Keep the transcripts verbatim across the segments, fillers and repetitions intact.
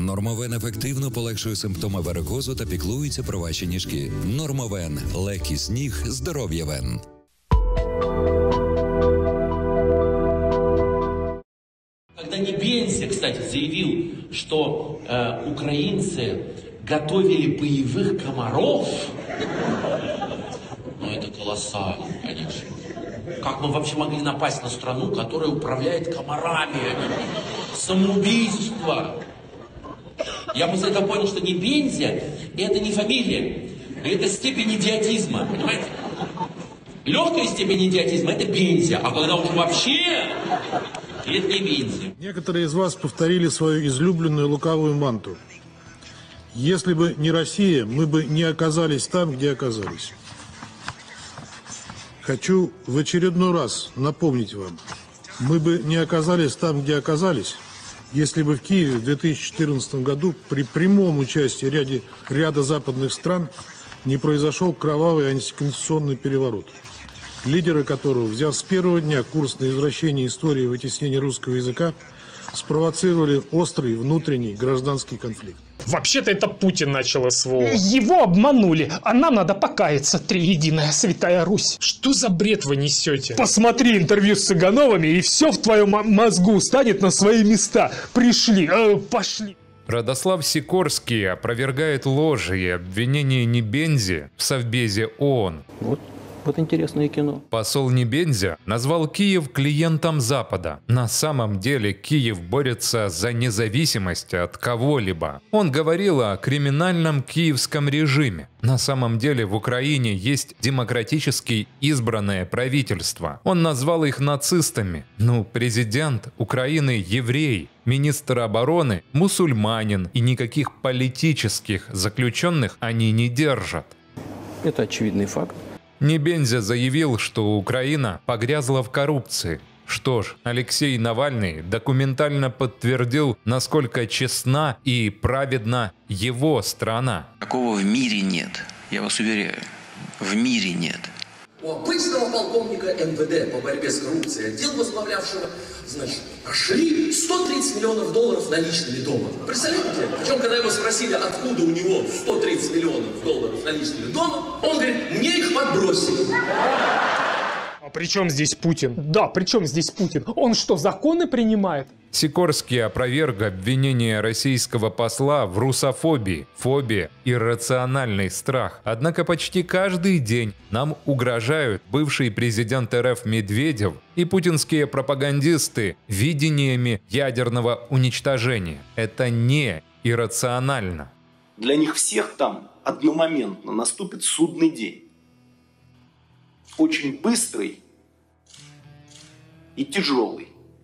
Нормовен ефективно полегшує симптоми варикозу та піклується про ваші ніжки. Нормовен. Легкість ніг, здоров'я вен. Когда Небензя, кстати, заявил, что э, украинцы готовили боевых комаров, ну это колоссально, конечно. Как мы вообще могли напасть на страну, которая управляет комарами? Самоубийство. Я после этого понял, что Небензя – это не фамилия, это степень идиотизма, понимаете? Легкая степень идиотизма – это Бензя, а когда уже вообще… Это не Бензя. Некоторые из вас повторили свою излюбленную лукавую манту. Если бы не Россия, мы бы не оказались там, где оказались. Хочу в очередной раз напомнить вам, мы бы не оказались там, где оказались, если бы в Киеве в две тысячи четырнадцатом году при прямом участии ряде, ряда западных стран не произошел кровавый антиконституционный переворот, лидеры которого, взяв с первого дня курс на извращение истории и вытеснение русского языка, спровоцировали острый внутренний гражданский конфликт. Вообще-то это Путин начал СВО. Его обманули, а нам надо покаяться, триединая святая Русь. Что за бред вы несете? Посмотри интервью с Цыгановыми, и все в твоем мозгу станет на свои места. Пришли, э, пошли. Радослав Сикорский опровергает ложи и обвинения Небензи в Совбезе ООН. Вот. Вот интересное кино. Посол Небензя назвал Киев клиентом Запада. На самом деле Киев борется за независимость от кого-либо. Он говорил о криминальном киевском режиме. На самом деле в Украине есть демократически избранное правительство. Он назвал их нацистами. Ну, президент Украины еврей, министр обороны мусульманин, и никаких политических заключенных они не держат. Это очевидный факт. Небензя заявил, что Украина погрязла в коррупции. Что ж, Алексей Навальный документально подтвердил, насколько честна и праведна его страна. Такого в мире нет, я вас уверяю, в мире нет. У обычного полковника эн вэ дэ по борьбе с коррупцией, отдел возглавлявшего, значит, прошли сто тридцать миллионов долларов наличными дома. Представляете? Причем, когда его спросили, откуда у него сто тридцать миллионов долларов наличными дома, он говорит, мне их подбросили. А при чем здесь Путин? Да, при чем здесь Путин? Он что, законы принимает? Сикорский опроверг обвинение российского посла в русофобии, фобии, иррациональный страх. Однако почти каждый день нам угрожают бывший президент эр эф Медведев и путинские пропагандисты видениями ядерного уничтожения. Это не иррационально. Для них всех там одномоментно наступит судный день. Очень быстрый и тяжелый.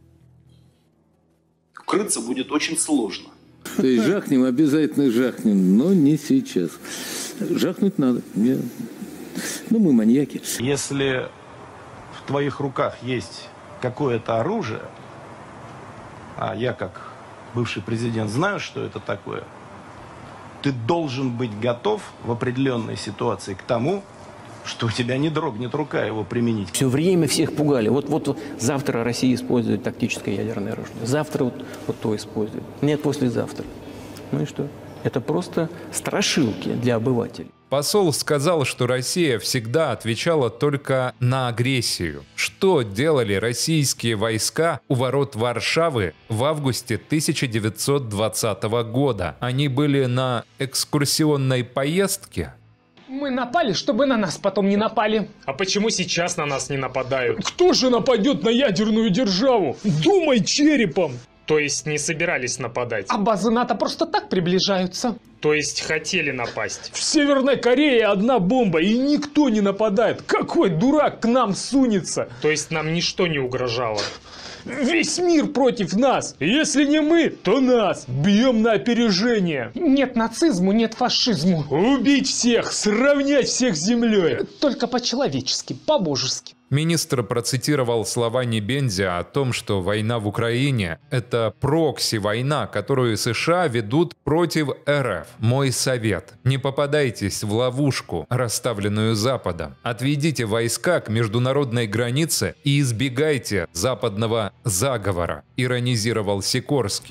Укрыться будет очень сложно. То есть жахнем, обязательно жахнем, но не сейчас. Жахнуть надо. Я... Ну, мы маньяки. Если в твоих руках есть какое-то оружие, а я как бывший президент знаю, что это такое, ты должен быть готов в определенной ситуации к тому, что у тебя не дрогнет рука его применить. Все время всех пугали. Вот, вот завтра Россия использует тактическое ядерное оружие. Завтра вот, вот то использует. Нет, послезавтра. Ну и что? Это просто страшилки для обывателей. Посол сказал, что Россия всегда отвечала только на агрессию. Что делали российские войска у ворот Варшавы в августе тысяча девятьсот двадцатого года? Они были на экскурсионной поездке? Мы напали, чтобы на нас потом не напали. А почему сейчас на нас не нападают? Кто же нападет на ядерную державу? Думай черепом! То есть не собирались нападать? А базы НАТО просто так приближаются. То есть хотели напасть? В Северной Корее одна бомба, и никто не нападает. Какой дурак к нам сунется? То есть нам ничто не угрожало? Весь мир против нас. Если не мы, то нас. Бьем на опережение. Нет нацизму, нет фашизму. Убить всех, сравнять всех с землей. Только по-человечески, по-божески. Министр процитировал слова Небензя о том, что война в Украине – это прокси-война, которую США ведут против эр эф. Мой совет – не попадайтесь в ловушку, расставленную Западом. Отведите войска к международной границе и избегайте западного заговора, иронизировал Сикорский.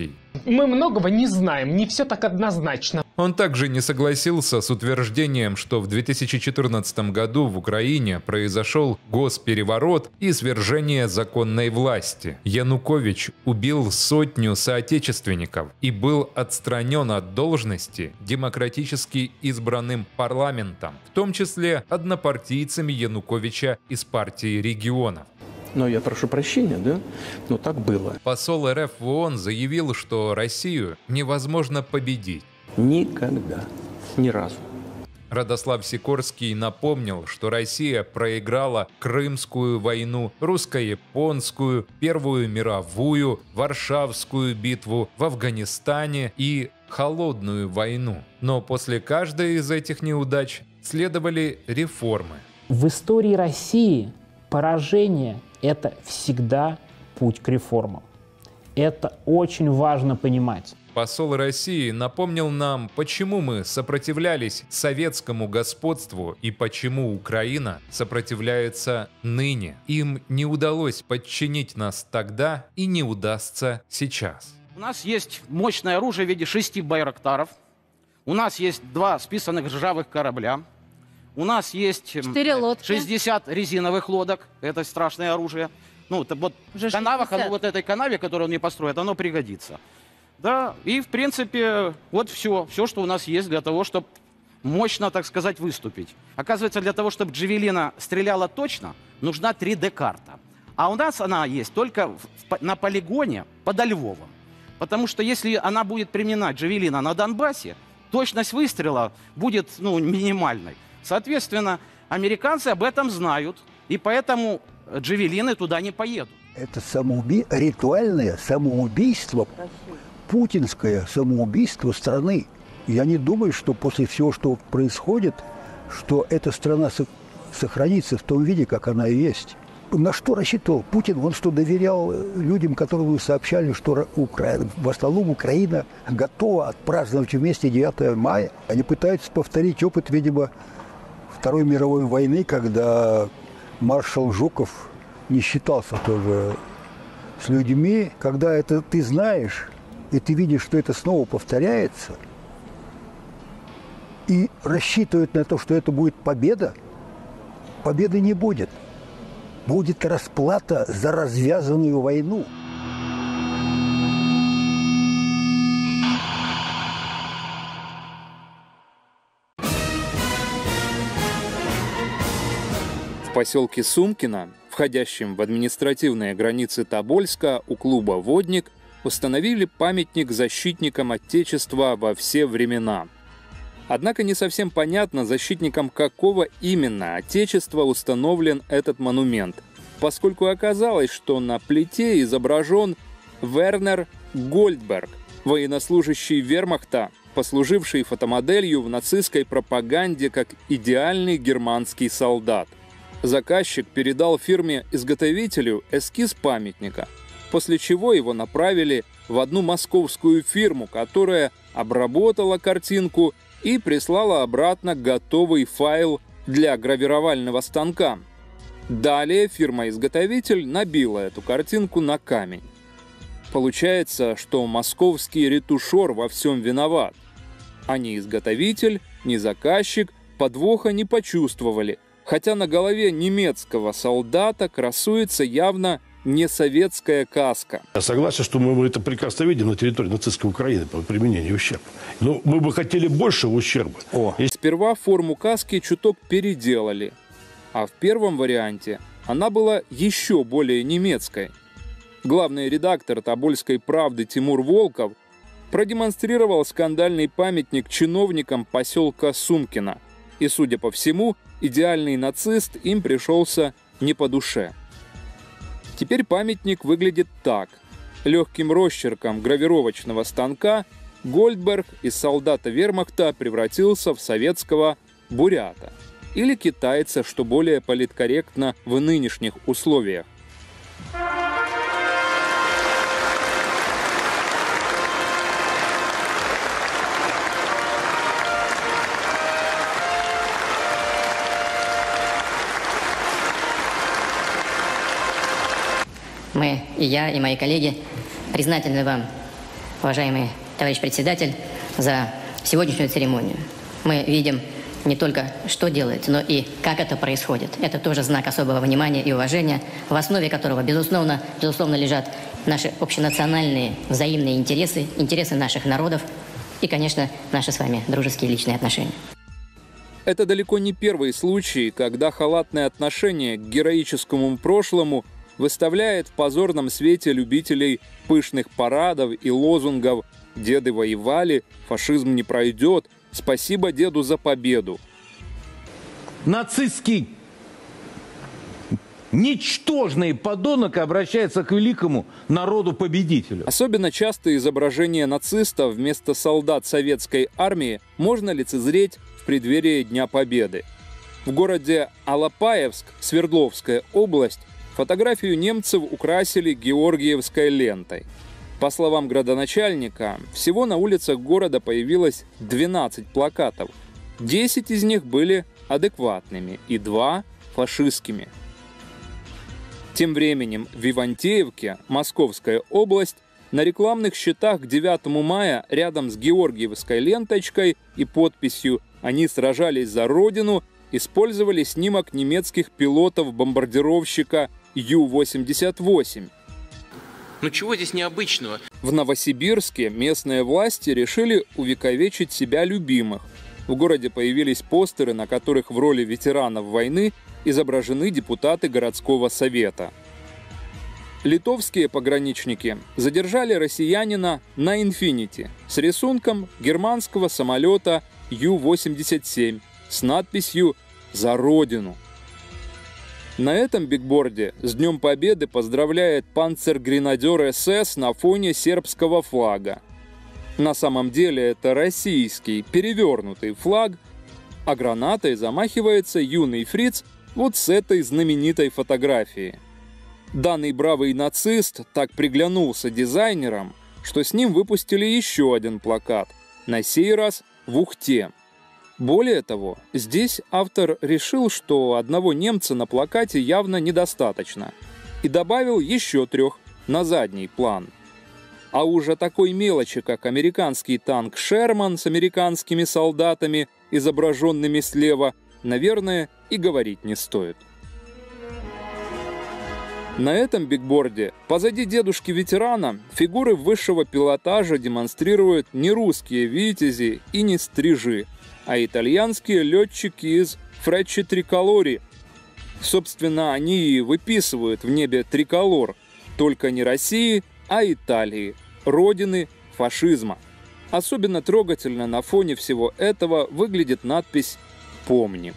Мы многого не знаем, не все так однозначно. Он также не согласился с утверждением, что в две тысячи четырнадцатом году в Украине произошел госпереворот и свержение законной власти. Янукович убил сотню соотечественников и был отстранен от должности демократически избранным парламентом, в том числе однопартийцами Януковича из партии регионов. Но я прошу прощения, да? Но так было. Посол РФ в ООН заявил, что Россию невозможно победить. Никогда. Ни разу. Радослав Сикорский напомнил, что Россия проиграла Крымскую войну, русско-японскую, Первую мировую, Варшавскую битву в Афганистане и Холодную войну. Но после каждой из этих неудач следовали реформы. В истории России поражение – это всегда путь к реформам. Это очень важно понимать. Посол России напомнил нам, почему мы сопротивлялись советскому господству и почему Украина сопротивляется ныне. Им не удалось подчинить нас тогда и не удастся сейчас. У нас есть мощное оружие в виде шести байрактаров. У нас есть два списанных ржавых корабля. У нас есть шестьдесят резиновых лодок. Это страшное оружие. Ну, это вот в канавах, оно, вот этой канаве, которую он не построит, оно пригодится. Да, и в принципе, вот все, все, что у нас есть для того, чтобы мощно, так сказать, выступить. Оказывается, для того, чтобы Джавелина стреляла точно, нужна три дэ карта. А у нас она есть только в, на полигоне подо Львовом. Потому что если она будет применена, Джавелина, на Донбассе, точность выстрела будет, ну, минимальной. Соответственно, американцы об этом знают, и поэтому Джавелины туда не поедут. Это самоуби... ритуальное самоубийство, путинское самоубийство страны. Я не думаю, что после всего, что происходит, что эта страна сохранится в том виде, как она и есть. На что рассчитывал Путин? Он что, доверял людям, которым сообщали, что Украина, в основном Украина готова отпраздновать вместе девятое мая? Они пытаются повторить опыт, видимо, Второй мировой войны, когда маршал Жуков не считался тоже с людьми. Когда это ты знаешь, и ты видишь, что это снова повторяется, и рассчитывают на то, что это будет победа, победы не будет. Будет расплата за развязанную войну. В поселке Сумкино, входящем в административные границы Тобольска, у клуба «Водник» установили памятник защитникам Отечества во все времена. Однако не совсем понятно, защитникам какого именно Отечества установлен этот монумент, поскольку оказалось, что на плите изображен Вернер Гольдберг, военнослужащий вермахта, послуживший фотомоделью в нацистской пропаганде как идеальный германский солдат. Заказчик передал фирме-изготовителю эскиз памятника, после чего его направили в одну московскую фирму, которая обработала картинку и прислала обратно готовый файл для гравировального станка. Далее фирма-изготовитель набила эту картинку на камень. Получается, что московский ретушер во всем виноват. А ни изготовитель, ни заказчик подвоха не почувствовали, хотя на голове немецкого солдата красуется явно не советская каска. Я согласен, что мы это прекрасно видим на территории нацистской Украины по применению ущерба. Но мы бы хотели большего ущерба. О. Сперва форму каски чуток переделали, а в первом варианте она была еще более немецкой. Главный редактор «Тобольской правды» Тимур Волков продемонстрировал скандальный памятник чиновникам поселка Сумкино. И, судя по всему, идеальный нацист им пришелся не по душе. Теперь памятник выглядит так. Легким росчерком гравировочного станка Гольдберг из солдата вермахта превратился в советского бурята. Или китайца, что более политкорректно в нынешних условиях. Мы, и я, и мои коллеги, признательны вам уважаемый товарищ председатель, за сегодняшнюю церемонию. Мы видим не только, что делается, но и как это происходит. Это тоже знак особого внимания и уважения, в основе которого, безусловно, безусловно лежат наши общенациональные взаимные интересы, интересы наших народов и, конечно, наши с вами дружеские личные отношения. Это далеко не первый случай, когда халатное отношение к героическому прошлому выставляет в позорном свете любителей пышных парадов и лозунгов «Деды воевали», «Фашизм не пройдет», «Спасибо деду за победу». Нацистский ничтожный подонок обращается к великому народу-победителю. Особенно часто изображение нацистов вместо солдат советской армии можно лицезреть в преддверии Дня Победы. В городе Алапаевск, Свердловская область, фотографию немцев украсили георгиевской лентой. По словам градоначальника, всего на улицах города появилось двенадцать плакатов. десять из них были адекватными и два – фашистскими. Тем временем в Ивантеевке, Московская область, на рекламных щитах к девятому мая рядом с георгиевской ленточкой и подписью «Они сражались за Родину» использовали снимок немецких пилотов-бомбардировщика Ю восемьдесят восемь. Ну чего здесь необычного? В Новосибирске местные власти решили увековечить себя любимых. В городе появились постеры, на которых в роли ветеранов войны изображены депутаты городского совета. Литовские пограничники задержали россиянина на «Инфинити» с рисунком германского самолета Ю восемьдесят семь с надписью «За Родину». На этом бигборде с Днем Победы поздравляет панцергренадер СС на фоне сербского флага. На самом деле это российский перевернутый флаг, а гранатой замахивается юный фриц вот с этой знаменитой фотографии. Данный бравый нацист так приглянулся дизайнерам, что с ним выпустили еще один плакат, на сей раз в Ухте. Более того, здесь автор решил, что одного немца на плакате явно недостаточно, и добавил еще трех на задний план. А уже такой мелочи, как американский танк «Шерман» с американскими солдатами, изображенными слева, наверное, и говорить не стоит. На этом бигборде позади дедушки-ветерана фигуры высшего пилотажа демонстрируют не русские витязи и не стрижи, а итальянские летчики из Фреччи Триколори. Собственно, они и выписывают в небе триколор, только не России, а Италии, родины фашизма. Особенно трогательно на фоне всего этого выглядит надпись «Помним».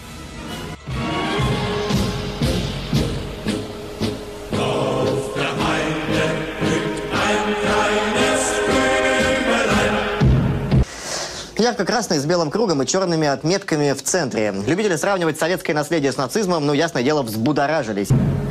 Ярко-красный с белым кругом и черными отметками в центре. Любители сравнивать советское наследие с нацизмом, ну, ясное дело, взбудоражились.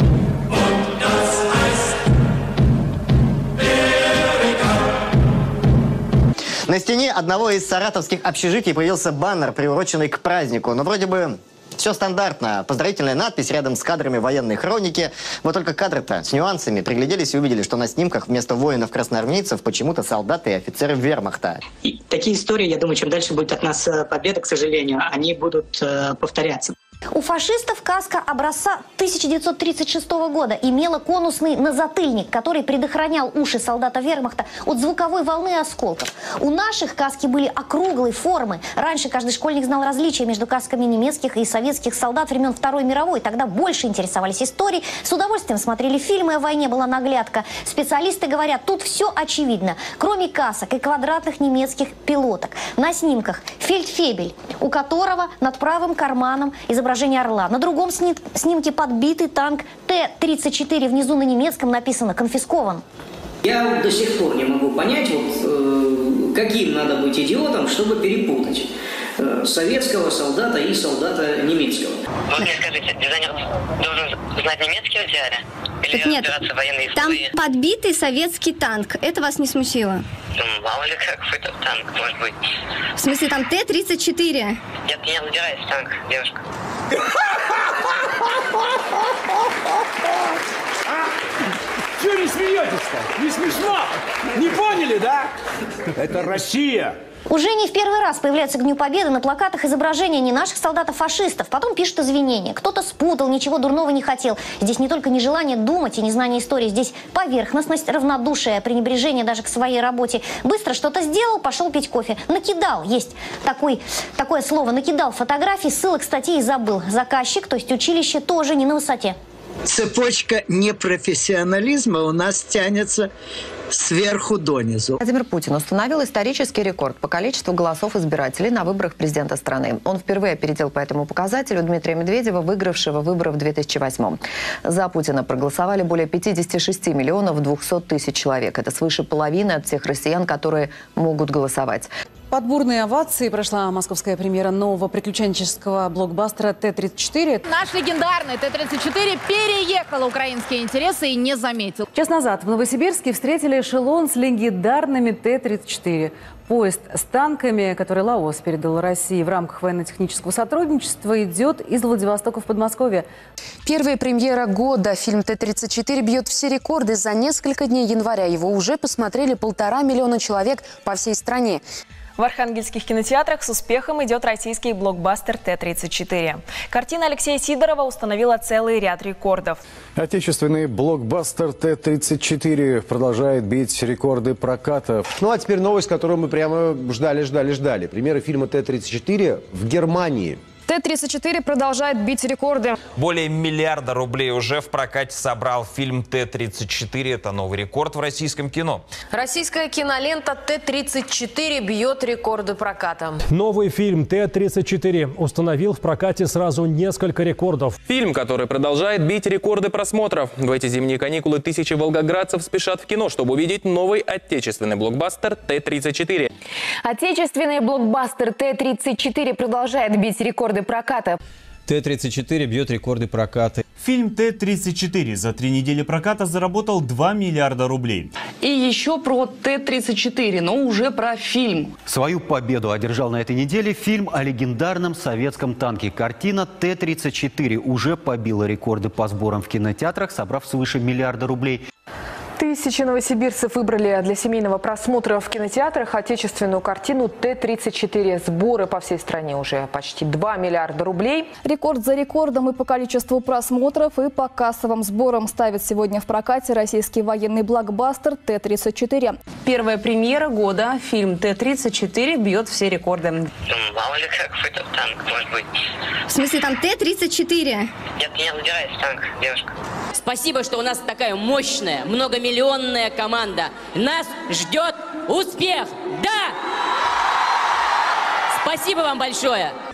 На стене одного из саратовских общежитий появился баннер, приуроченный к празднику. Но вроде бы все стандартно. Поздравительная надпись рядом с кадрами военной хроники. Вот только кадры-то с нюансами. Пригляделись и увидели, что на снимках вместо воинов-красноармейцев почему-то солдаты и офицеры вермахта. И такие истории, я думаю, чем дальше будет от нас победа, к сожалению, они будут э, повторяться. У фашистов каска образца тысяча девятьсот тридцать шестого года имела конусный назатыльник, который предохранял уши солдата вермахта от звуковой волны и осколков. У наших каски были округлой формы. Раньше каждый школьник знал различия между касками немецких и советских солдат времен Второй мировой. Тогда больше интересовались историей, с удовольствием смотрели фильмы о войне, была наглядка. Специалисты говорят, тут все очевидно. Кроме касок и квадратных немецких пилоток. На снимках фельдфебель, у которого над правым карманом изображение орла. На другом сни снимке подбитый танк Т тридцать четыре. Внизу на немецком написано «конфискован». Я до сих пор не могу понять, вот, э, каким надо быть идиотом, чтобы перепутать э, советского солдата и солдата немецкого. Вот мне скажите, дизайнер должен знать немецкий в идеале? Или Так нет, разбираться в военной там истории? подбитый советский танк. Это вас не смутило? Ну, мало ли как это танк может быть. В смысле, там Т тридцать четыре? Я не разбираюсь в танк, девушка. Чего не смеетесь-то? Не смешно? Не поняли? Поняли, да? Это Россия. Уже не в первый раз появляются к Дню Победы на плакатах изображения не наших солдат-фашистов. Потом пишут извинения. Кто-то спутал, ничего дурного не хотел. Здесь не только нежелание думать и незнание истории. Здесь поверхностность, равнодушие, пренебрежение даже к своей работе. Быстро что-то сделал, пошел пить кофе. Накидал. Есть такой, такое слово. Накидал фотографий, ссылок, статей и забыл. Заказчик, то есть училище, тоже не на высоте. Цепочка непрофессионализма у нас тянется сверху донизу. Владимир Путин установил исторический рекорд по количеству голосов избирателей на выборах президента страны. Он впервые опередил по этому показателю Дмитрия Медведева, выигравшего выборы в две тысячи восьмом. За Путина проголосовали более пятидесяти шести миллионов двухсот тысяч человек. Это свыше половины от всех россиян, которые могут голосовать. Под бурные овации прошла московская премьера нового приключенческого блокбастера Т тридцать четыре. Наш легендарный Т тридцать четыре переехал украинские интересы и не заметил. Час назад в Новосибирске встретили эшелон с легендарными Т тридцать четыре. Поезд с танками, который Лаос передал России в рамках военно-технического сотрудничества, идет из Владивостока в Подмосковье. Первая премьера года. Фильм Т тридцать четыре бьет все рекорды. За несколько дней января его уже посмотрели полтора миллиона человек по всей стране. В архангельских кинотеатрах с успехом идет российский блокбастер Т тридцать четыре. Картина Алексея Сидорова установила целый ряд рекордов. Отечественный блокбастер Т тридцать четыре продолжает бить рекорды проката. Ну а теперь новость, которую мы прямо ждали, ждали, ждали. Премьера фильма Т тридцать четыре в Германии. Т тридцать четыре продолжает бить рекорды. Более миллиарда рублей уже в прокате собрал фильм Т тридцать четыре. Это новый рекорд в российском кино. Российская кинолента Т тридцать четыре бьет рекорды проката. Новый фильм Т тридцать четыре установил в прокате сразу несколько рекордов. Фильм, который продолжает бить рекорды просмотров. В эти зимние каникулы тысячи волгоградцев спешат в кино, чтобы увидеть новый отечественный блокбастер Т тридцать четыре. Отечественный блокбастер Т тридцать четыре продолжает бить рекорды проката. Т тридцать четыре бьет рекорды проката. Фильм Т тридцать четыре за три недели проката заработал два миллиарда рублей. И еще про Т тридцать четыре, но уже про фильм. Свою победу одержал на этой неделе фильм о легендарном советском танке. Картина Т тридцать четыре уже побила рекорды по сборам в кинотеатрах, собрав свыше миллиарда рублей. Тысячи новосибирцев выбрали для семейного просмотра в кинотеатрах отечественную картину Т тридцать четыре. Сборы по всей стране уже почти два миллиарда рублей. Рекорд за рекордом и по количеству просмотров, и по кассовым сборам ставит сегодня в прокате российский военный блокбастер Т тридцать четыре. Первая премьера года. Фильм Т тридцать четыре бьет все рекорды. Мало ли какой этот танк может быть. В смысле, там Т тридцать четыре? Нет, не разбираюсь в танках, девушка. Спасибо, что у нас такая мощная, многомиллионная команда. Нас ждет успех! Да! Спасибо вам большое!